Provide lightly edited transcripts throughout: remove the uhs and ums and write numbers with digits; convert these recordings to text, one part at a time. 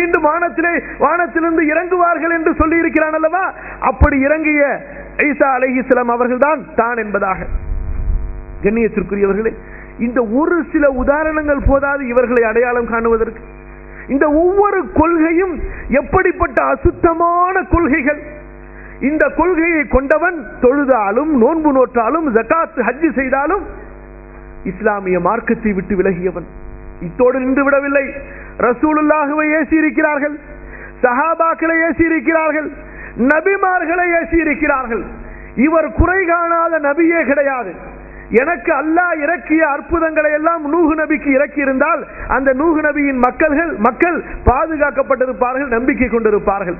மீண்டும் வானத்திலிருந்து இறங்குவார்கள் என்று சொல்லி இருக்கிறான் அல்லவா? அப்படி இறங்கிய ஈசா அலைஹிஸ்ஸலாம் அவர்கள்தான் தான் என்பதாக. கண்ணியத்திற்குரியவர்களே, இந்த ஒரு சில உதாரணங்கள் போதாது இவர்களை அடையாளம் காணுவதற்கு. இந்த ஒவ்வொரு கொள்கையும் எப்படிப்பட்ட அசுத்தமான கொள்கைகள்! இந்த கொள்கையை கொண்டவன் தொழுதாலும் நோன்பு நோற்றாலும் ஜகாத் ஹஜ் செய்தாலும் இஸ்லாமிய மார்க்கத்தை விட்டு விலகியவன். இத்தோடு நின்று விடவில்லை, ரசூலுல்லாஹுவை ஏசி இருக்கிறார்கள், சஹாபாக்களை ஏசி இருக்கிறார்கள், நபிமார்களை ஏசி இருக்கிறார்கள். இவர் குறை காணாத நபியே கிடையாது. எனக்கு அல்லாஹ் இறக்கிய அற்புதங்களை எல்லாம் நூஹ் நபிக்கு இறக்கி இருந்தால் அந்த நூஹ் நபியின் மக்கள் பாதுகாக்கப்பட்டிருப்பார்கள், நம்பிக்கை கொண்டிருப்பார்கள்.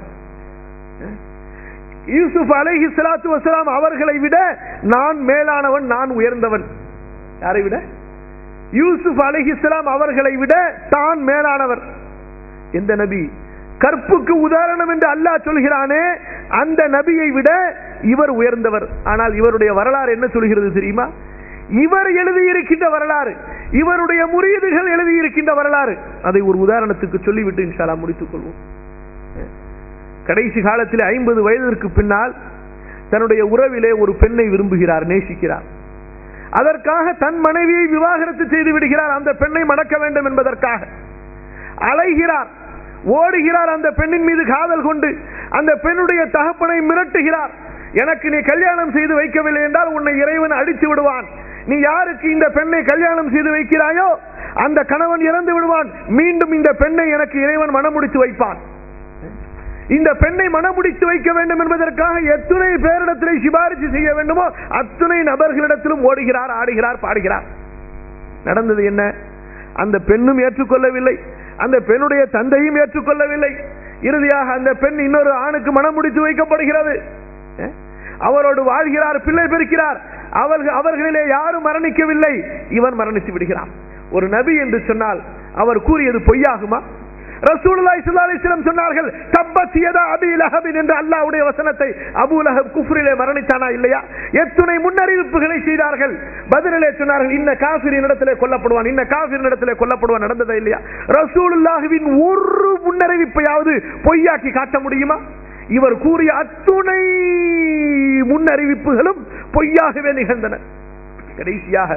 யூசுப் அலைஹிஸ்ஸலாத்து வஸ்ஸலாம் அவர்களை விட நான் மேலானவன், நான் உயர்ந்தவன். யாரை விட? யூசுப் அலைஹிஸ்ஸலாம் அவர்களை விட தான் மேலானவர். எந்த நபி? கற்புக்கு உதாரணம் என்று அல்லாஹ் சொல்கிறானே, அந்த நபியை விட இவர் உயர்ந்தவர். ஆனால் இவருடைய வரலாறு என்ன சொல்கிறது தெரியுமா? இவர் எழுதியிருக்கின்ற வரலாறு, இவருடைய முரீதுகள் எழுதியிருக்கின்ற வரலாறு. அதை ஒரு உதாரணத்துக்கு சொல்லிவிட்டு இன்ஷா அல்லாஹ் முடித்துக் கொள்வோம். கடைசி காலத்தில் 50 வயதிற்கு பின்னால் தன்னுடைய உறவிலே ஒரு பெண்ணை விரும்புகிறார், நேசிக்கிறார். அதற்காக தன் மனைவியை விவாகரத்து செய்து விடுகிறார். அந்த பெண்ணை மணக்க வேண்டும் என்பதற்காக அலைகிறார், ஓடுகிறார். அந்த பெண்ணின் மீது காதல் கொண்டு அந்த பெண்ணுடைய தகப்பனை மிரட்டுகிறார். எனக்கு நீ கல்யாணம் செய்து வைக்கவில்லை என்றால் உன்னை இறைவன் அடித்து விடுவான். நீ யாருக்கு இந்த பெண்ணை கல்யாணம் செய்து வைக்கிறாயோ அந்த கணவன் இறந்து விடுவான். மீண்டும் இந்த பெண்ணை எனக்கு இறைவன் மணமுடித்து வைப்பான். இந்த பெண்ணை மணமுடித்து வைக்க வேண்டும் என்பதற்காக எத்தனை பேரிடத்திலே சிபாரிசு செய்ய வேண்டுமோ அத்தனை நபர்களிடத்திலும் ஓடுகிறார், ஆடுகிறார், பாடுகிறார். நடந்தது என்ன? அந்த பெண்ணும் ஏற்றுக்கொள்ளவில்லை, அந்த பெண்ணுடைய தந்தையும் ஏற்றுக்கொள்ளவில்லை. இறுதியாக அந்த பெண் இன்னொரு ஆணுக்கு மணமுடித்து வைக்கப்படுகிறது. அவரோடு வாழ்கிறார், பிள்ளை பெறுகிறார். அவர்களிலே யாரும் மரணிக்கவில்லை, இவன் மரணித்து விடுகிறான். ஒரு நபி என்று சொன்னால் அவர் கூறியது பொய்யாகுமா? ரசூலுல்லாஹி ஸல்லல்லாஹு அலைஹி வஸல்லம் சொன்னார்கள், தப்பத் யதா அபீ லஹப் என்ற அல்லாஹ்வுடைய வசனத்தை. அபூ லஹப் குஃப்ரிலே மரணித்தானா இல்லையா? எத்தனை முன்னறிவிப்புகளை செய்தார்கள். பத்ரிலே சொன்னார்கள், இன்ன காஃபிரின் இடத்திலே கொல்லப்படுவான், இன்ன காஃபிரின் இடத்திலே கொல்லப்படுவான். நடந்ததா இல்லையா? ரசூலுல்லாஹ்வின் ஒரு முன்னறிவிப்பையாவது பொய்யாக்கி காட்ட முடியுமா? இவர் கூறிய அத்துணை முன்னறிவிப்புகளும் பொய்யாகவே நிகழ்ந்தன. கடைசியாக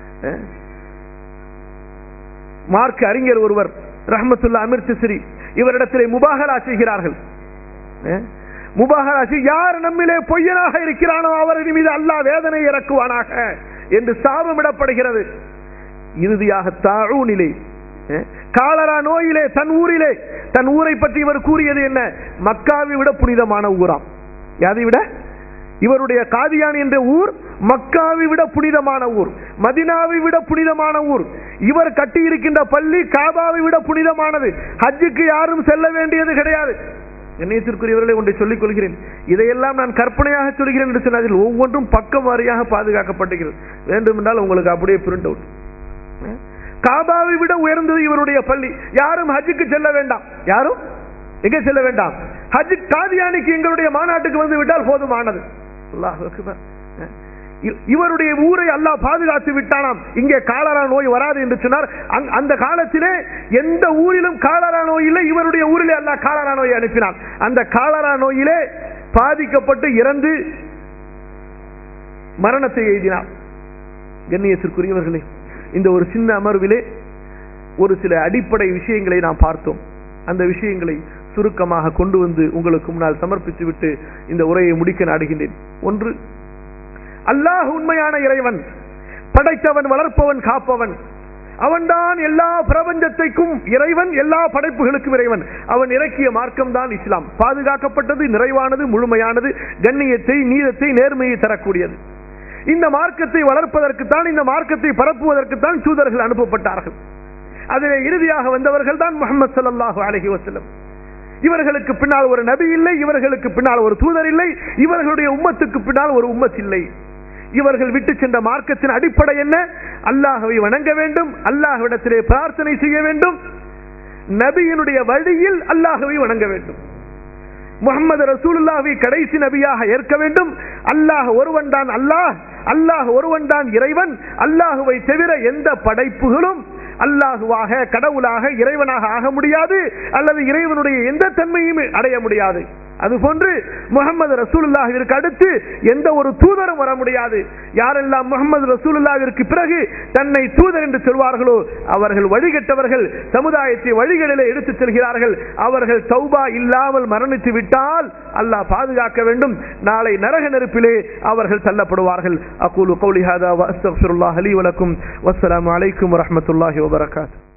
மார்க் அறிஞர் ஒருவர் ரஹ்மத்துல்லா அமீர் சிஸ்ரி இவரிடத்திலே முபாஹலா செய்கிறார்கள். முபாஹலா யார் நம்மிலே பொய்யனாக இருக்கிறானோ அவரின் மீது அல்லாஹ் வேதனை இறக்குவானாக என்று சாபமிடப்படுகிறது. இறுதியாக தாஊனிலே, காலரா நோயிலே, தன் ஊரை பற்றி இவர் கூறியது என்ன? மக்காவை விட புனிதமான ஊராம். யாரை விட? இவருடைய காதியான் என்ற ஊர் மக்காவை விட புனிதமான ஊர், மதினாவை விட புனிதமான ஊர். இவர் கட்டி இருக்கின்ற பள்ளி காபாவை விட புனிதமானது. ஹஜ்ஜுக்கு யாரும் செல்ல வேண்டியது கிடையாது. கண்ணியத்திற்குரியவர்களை ஒன்றை சொல்லிக் கொள்கிறேன், இதையெல்லாம் நான் கற்பனையாக சொல்கிறேன் என்று சொன்னதில் ஒவ்வொன்றும் பக்கம் வாரியாக பாதுகாக்கப்பட்டிருக்கிறது. வேண்டுமென்றால் உங்களுக்கு அப்படியே பிரிண்ட் அவுட். காபாவை விட உயர்ந்தது இவருடைய பள்ளி. யாரும் ஹஜ்ஜுக்கு செல்ல வேண்டாம். யாரும் எங்கே செல்ல வேண்டாம்? ஹஜ் காதியானிக்கு எங்களுடைய மாநாட்டுக்கு வந்து விட்டால் போதுமானது. அல்லாஹ் அக்பர். இவருடைய ஊரை அல்லாஹ் பாதுகாத்து விட்டானாம். இங்கே காலரா நோய் வராது என்று சொன்னார். அந்த காலத்திலே எந்த ஊரிலும் காலரா நோய் இல்லை, இவருடைய ஊரிலே அல்லாஹ் காலரா நோயை அனுப்பினான். அந்த காலரா நோயிலே பாதிக்கப்பட்டு இறந்து மரணத்தை எய்தினார். கண்ணியத்திற்குரியவர்களே, இந்த ஒரு சின்ன அமர்விலே ஒரு சில அடிப்படை விஷயங்களை நாம் பார்த்தோம். அந்த விஷயங்களை சுருக்கமாக கொண்டு வந்து உங்களுக்கு முன்னால் சமர்ப்பித்து விட்டு இந்த உரையை முடிக்க நாடுகின்றேன். ஒன்று, அல்லாஹ் உண்மையான இறைவன், படைத்தவன், வளர்ப்பவன், காப்பவன். அவன்தான் எல்லா பிரபஞ்சத்தைக்கும் இறைவன், எல்லா படைப்புகளுக்கும் இறைவன். அவன் இறக்கிய மார்க்கம் தான் இஸ்லாம். பாதுகாக்கப்பட்டது, நிறைவானது, முழுமையானது, கண்ணியத்தை, நீதத்தை, நேர்மையை தரக்கூடியது. இந்த மார்க்கத்தை வளர்ப்பதற்குத்தான், இந்த மார்க்கத்தை பரப்புவதற்குத்தான் தூதர்கள் அனுப்பப்பட்டார்கள். அதிலே இறுதியாக வந்தவர்கள் தான் முஹம்மது ஸல்லல்லாஹு அலைஹி வஸல்லம். இவர்களுக்கு பின்னால் ஒரு நபி இல்லை, இவர்களுக்கு பின்னால் ஒரு தூதர் இல்லை, இவர்களுடைய உம்மத்துக்கு பின்னால் ஒரு உம்மத் இல்லை. இவர்கள் விட்டு சென்ற மார்க்கத்தின் அடிப்படை என்ன? அல்லாஹ்வை வணங்க வேண்டும், அல்லாஹ்விடத்திலே பிரார்த்தனை செய்ய வேண்டும், நபியினுடைய வழியில் அல்லாஹ்வை வணங்க வேண்டும், முஹம்மது ரசூலுல்லாஹ்வை கடைசி நபியாக ஏற்க வேண்டும். அல்லாஹ் ஒருவன் தான் அல்லாஹ், அல்லாஹ் ஒருவன் தான் இறைவன். அல்லாஹ்வை தவிர எந்த படைப்புகளும் அல்லாஹுவாக கடவுளாக இறைவனாக ஆக முடியாது, அல்லது இறைவனுடைய எந்த தன்மையும் அடைய முடியாது. அதுபோன்று முஹம்மது ரசூலுல்லாஹிற்கு அடுத்து எந்த ஒரு தூதரும் வர முடியாது. யாரெல்லாம் முஹம்மது ரசூலுல்லாஹிற்கு பிறகு தன்னை தூதர் என்று சொல்வார்களோ அவர்கள் வழிகட்டவர்கள், சமுதாயத்தை வழிகளிலே எடுத்துச் செல்கிறார்கள். அவர்கள் தௌபா இல்லாமல் மரணித்து விட்டால் அல்லாஹ் பாதுகாக்க வேண்டும், நாளை நரக நெருப்பிலே அவர்கள் தள்ளப்படுவார்கள். அகூலு கௌலி ஹாதா வ அஸ்தக்ஃபிருல்லாஹ் லீ வ லக்கும். வஸ்ஸலாமு அலைக்கும் வரஹ்மத்துல்லாஹி வ பரகாத்துஹு.